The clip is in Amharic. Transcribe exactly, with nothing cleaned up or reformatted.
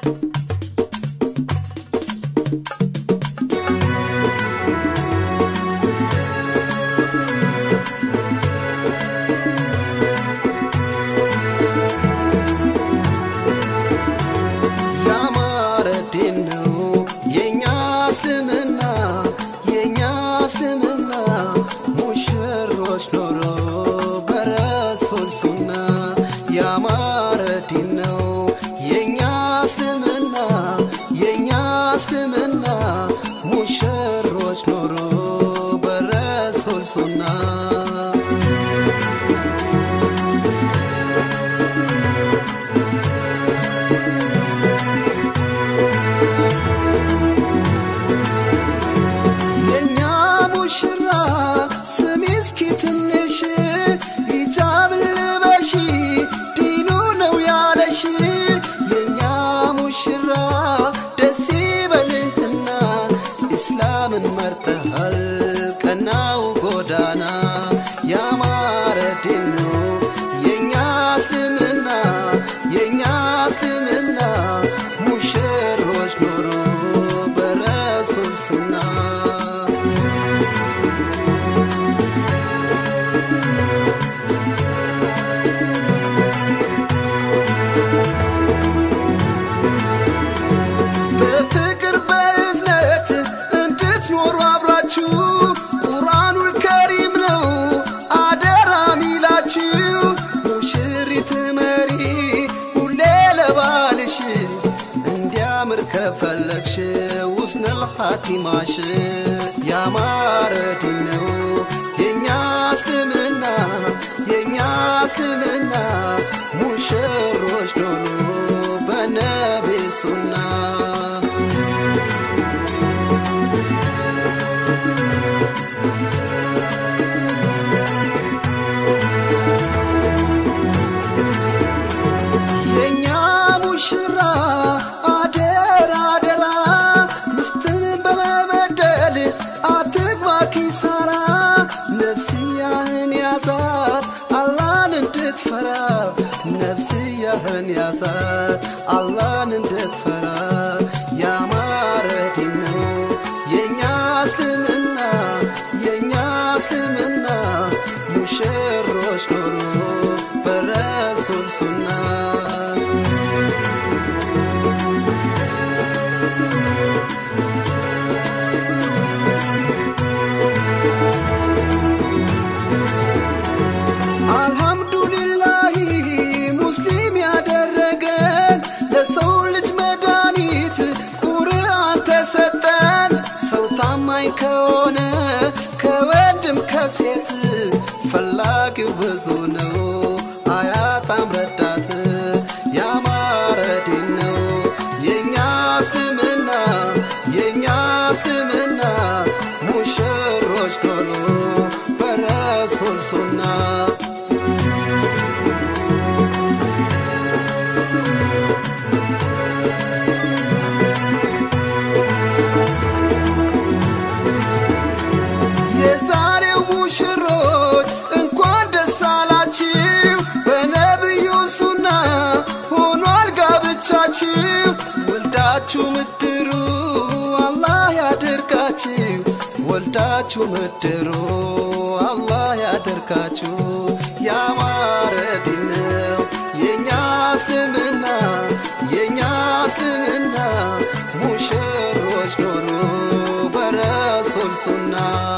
ሀቲማሽ ያማረድነው የኛ እስልምና የኛ እስልምና ሙሽሮች ኖሩ በነቢዩ ሱና የኛ ሙሽራ ነፍስያህን ያዛት አላህን እንድትፈራ ያማረድነው የኛ እስልምና የኛ እስልምና ሙሽሮች ኖሩ በረሱል ሱና ከሆነ ከወንድም ከሴት ፈላጊው ብዙ ነው አያጣም ረዳት ያማረድነው የኛ እስልምና የኛ እስልምና ሙሽሮች ኖሩ በረሱል ሱና ሙሽሮች እንኳን ደስ አላችሁ በነቢዩ ሱና ሆኗል ጋብቻችሁ ወልዳችሁ ምድሩ አላህ ያድርጋችሁ ወልዳችሁ ምድሩ አላህ ያድርጋችሁ ያማረድነው የኛ እስልምና የኛ እስልምና ሙሽሮች ኖሩ በረሱል ሱና